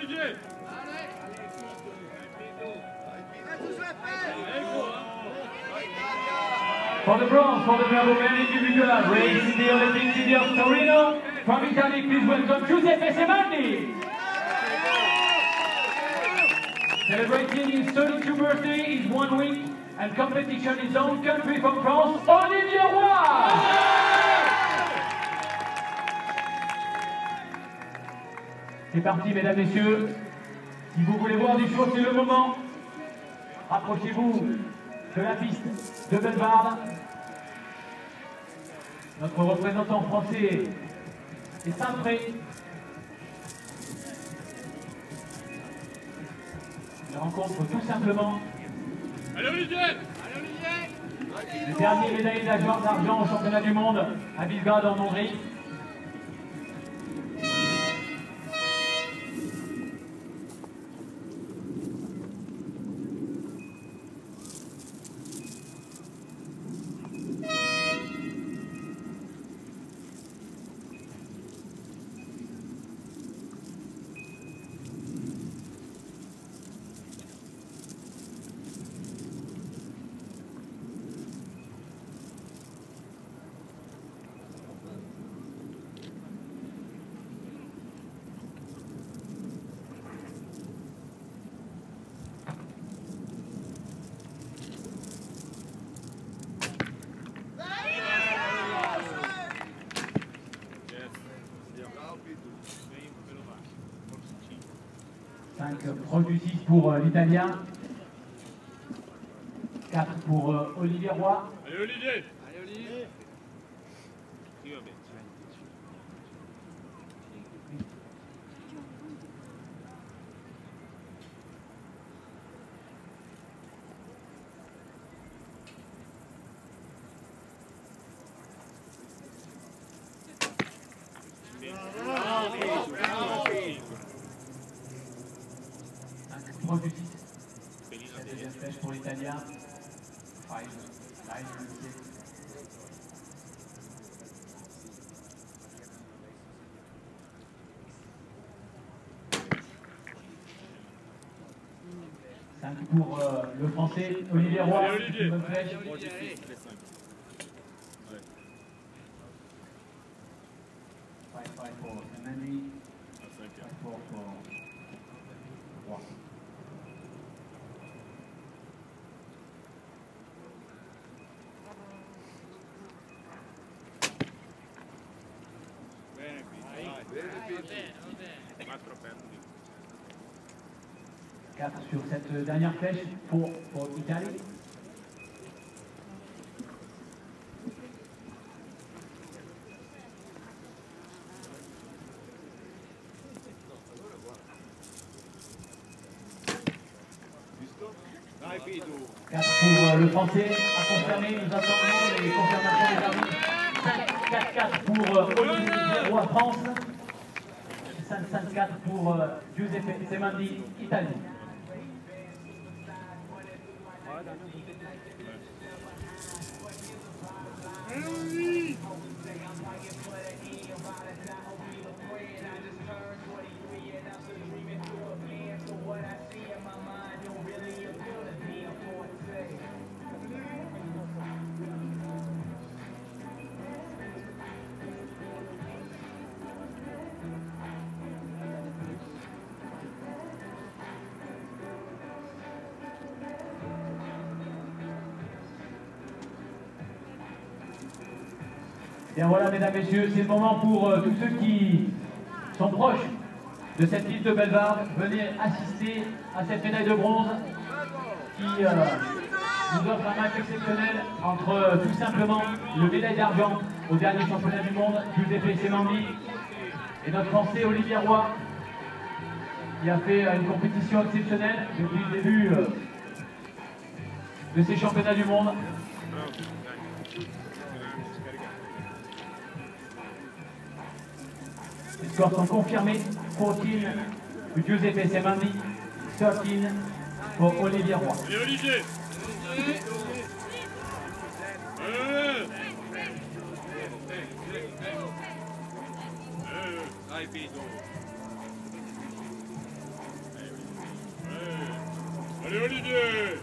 Olivier. For the bronze, for the Bravo men individual race in the Olympic city of Torino, from Italy, please welcome Giuseppe Semandi. Celebrating his 32nd birthday in 1 week and competition in his own country from France, Olivier Roy. C'est parti, mesdames, messieurs. Si vous voulez voir du show, c'est le moment. Approchez-vous de la piste de Bellewaerde. Notre représentant français est Saint-Pré. Il rencontre tout simplement le dernier médaillé d'argent au championnat du monde à Belgrade en Hongrie. 5 proche du 6 pour l'Italien. 4 pour Olivier Roy. Allez Olivier. Allez Olivier. 5 proche du 6. La deuxième flèche pour l'Italien. 5, 9, 6. 5 pour le français Olivier Roy. Allez, Olivier. Une bonne flèche. Allez. 5 pour Semandi. 5 pour Roy. Bene, 4 sur cette dernière flèche pour l'Italie. Dai Pitu. 4 pour le français, à confirmer, nous attendons les confirmations des arbitres. 5-4-4 pour Olivier Roy France. 5-5-4 pour Giuseppe Semandi, Italie. Et voilà, mesdames, messieurs, c'est le moment pour tous ceux qui sont proches de cette liste de Bellewaerde. Venez assister à cette médaille de bronze qui nous offre un match exceptionnel entre tout simplement le médaille d'argent au dernier championnat du monde, Giuseppe Semandi, et notre Français Olivier Roy, qui a fait une compétition exceptionnelle depuis le début de ces championnats du monde. Les scores sont confirmés. 14 pour Giuseppe Semandi, 13 pour Olivier Roy. Allez Olivier. Dai Pitu. Allez Olivier.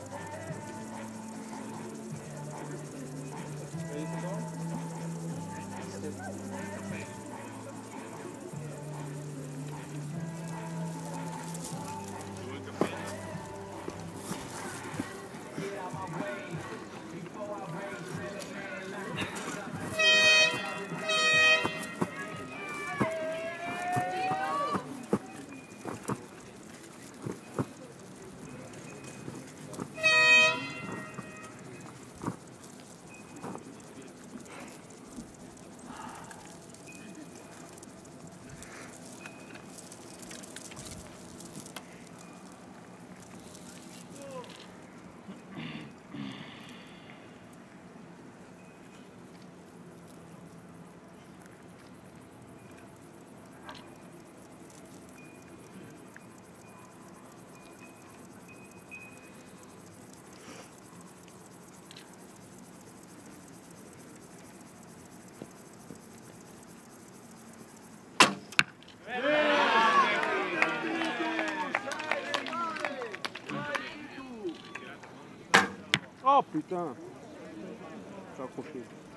Oh putain, j'ai accroché.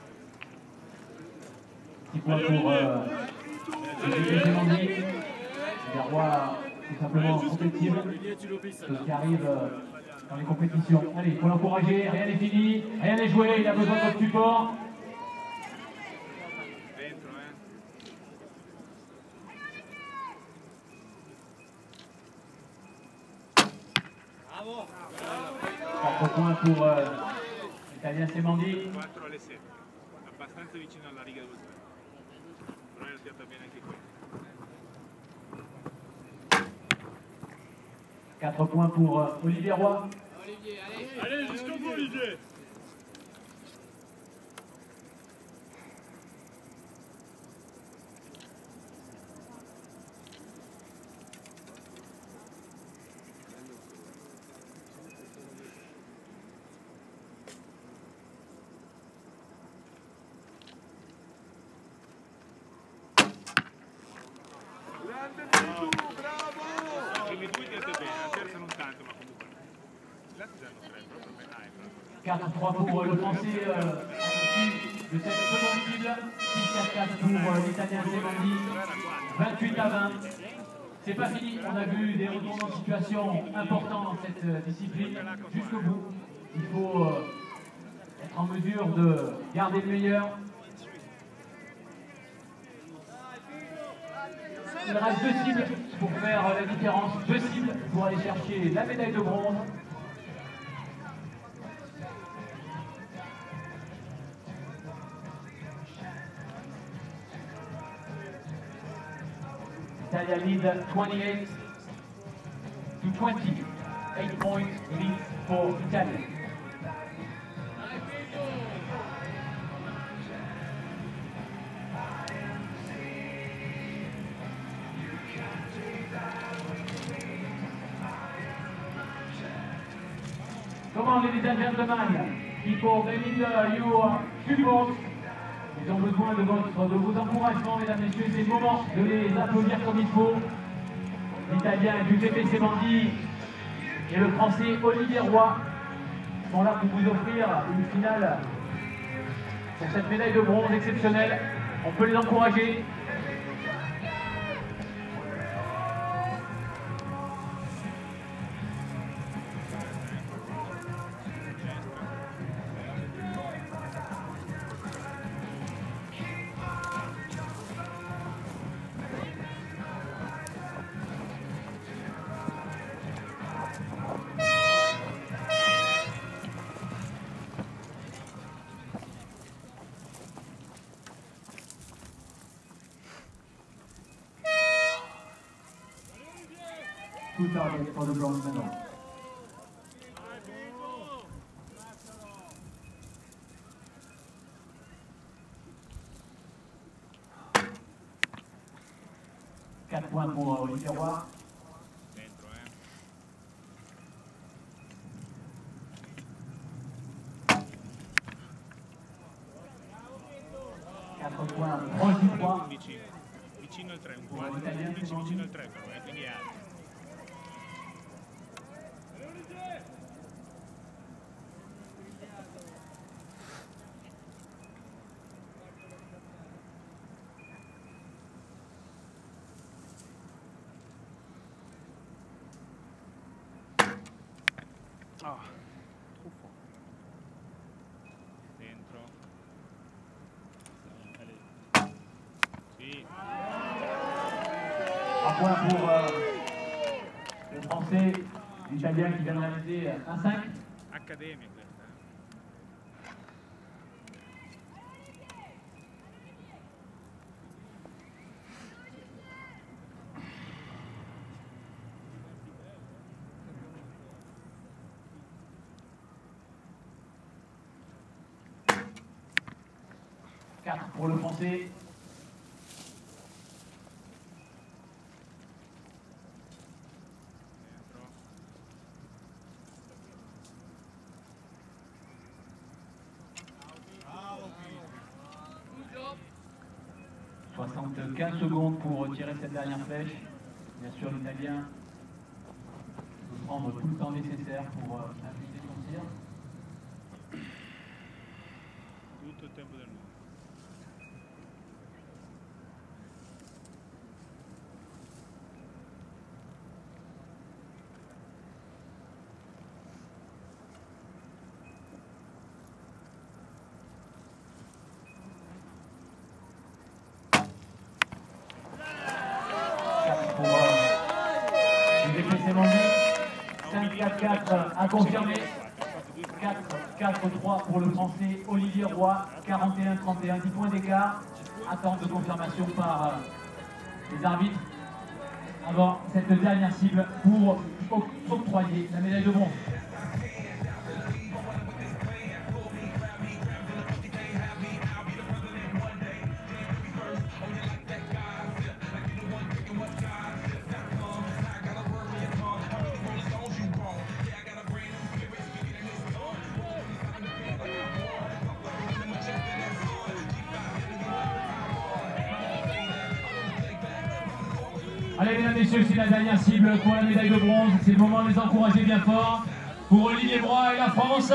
Petit point pour Olivier Mandy. Les Rois tout simplement compétibles. Ce qui arrive dans les compétitions. Allez, il faut l'encourager, rien n'est fini, rien n'est joué, il a besoin de votre support. Bravo. 4 points pour l'Italien Semandi. 4 alle 7, abbastanza vicino alla riga dello sbaglio, però è tirata bene anche qui. 4 points pour Olivier Roy. Olivier, allez. Allez jusqu'au bout Olivier. Le due tirate bene, la terza non tanto, ma comunque. Gli altri già hanno 3, proprio bene. 4-3 pour le Français issu de cette seconde cible. 6-4 pour l'Italien Semandi. 28-20. C'est pas fini, on a vu des retournements de situation importants dans cette discipline. Jusqu'au bout, il faut être en mesure de garder le meilleur. Il reste 2 cibles pour faire la différence, 2 cibles pour aller chercher la médaille de bronze. Italia lead 28 to 20. 8 points lead for Italy. Come on, ladies and gentlemen, people, they need your support. Ils ont besoin de vos encouragements, mesdames, messieurs. C'est le moment de les applaudir comme il faut. L'Italien Giuseppe Semandi et le Français Olivier Roy sont là pour vous offrir une finale pour cette médaille de bronze exceptionnelle. On peut les encourager. Two targets for the bronze medal. Quatre points pour Olivier Roy. Dentro, 4 points, proche du 3. vicino al 3, un 4, 11 vicino al 3 però, quindi è alto. Ah, trop fort. Dentro. Allez. Sì. Un point pour le Français, l'Italien qui vient de réaliser un 5. Accademia questa. 4 pour le Français. Dentro. 75 secondes pour tirer cette dernière flèche. Bien sûr, l'Italien peut prendre tout le temps nécessaire pour appliquer son tir. Tutto il tempo del mondo. Pour les effets Sémandi. 5-4-4 à confirmer. 4-4-3 pour le Français Olivier Roy. 41-31, 10 points d'écart. Attente de confirmation par les arbitres avant cette dernière cible pour octroyer la médaille de bronze. Allez mesdames et messieurs, c'est la dernière cible pour la médaille de bronze. C'est le moment de les encourager bien fort. Pour Olivier Roy et la France.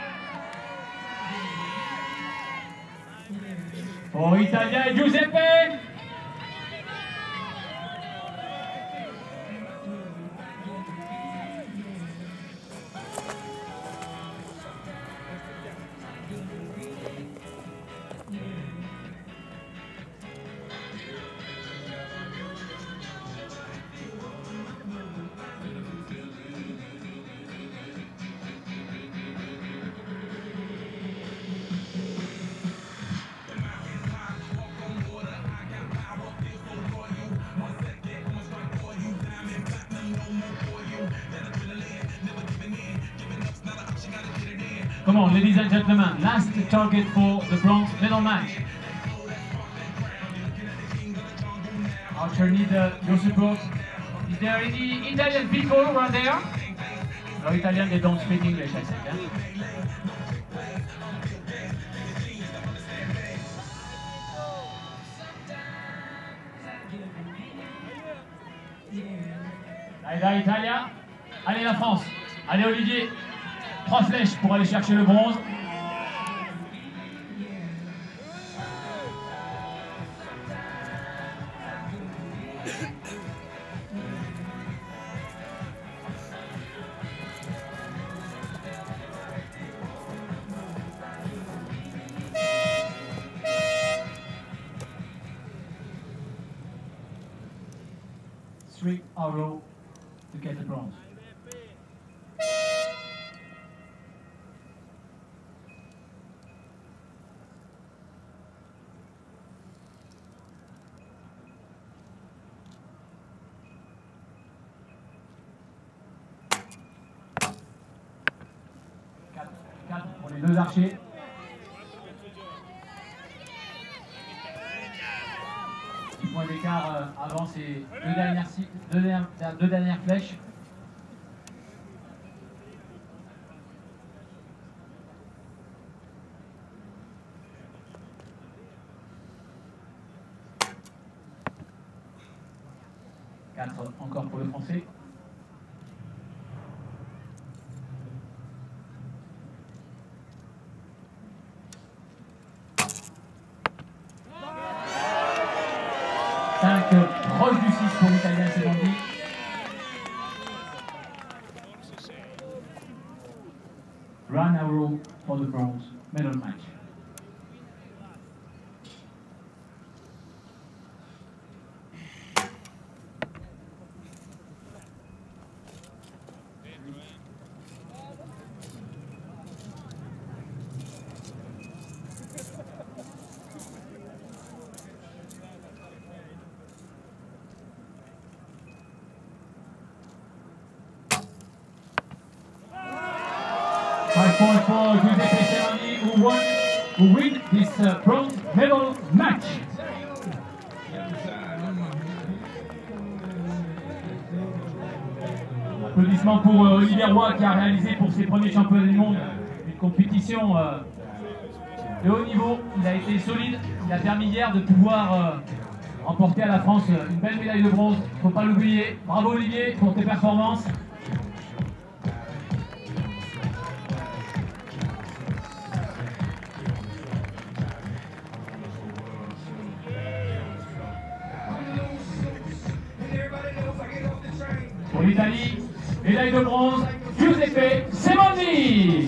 Pour l'Italien et Giuseppe. Come on, ladies and gentlemen, last target for the bronze medal match. Archer need your support. Is there any Italian people around there? No, Italian, they don't speak English, I think. Yeah? Allez, là, Italia. Allez, la France. Allez, Olivier. 3 flèches pour aller chercher le bronze. Three arrows to get the bronze. Pour les deux archers. Petit point d'écart avant ces deux dernières flèches. Encore pour le Français. 5 proche du 6 pour l'Italien Semondi. Run Arrow for the bronze medal match. Five points for Giuseppe Semondi, who win this bronze medal match. Applaudissements pour Olivier Roy qui a réalisé pour ses premiers championnats du monde une compétition de haut niveau. Il a été solide, il a permis hier de pouvoir remporter à la France une belle médaille de bronze. Il ne faut pas l'oublier. Bravo Olivier pour tes performances. Pour l'Italie, médaille de bronze, Giuseppe Semondi.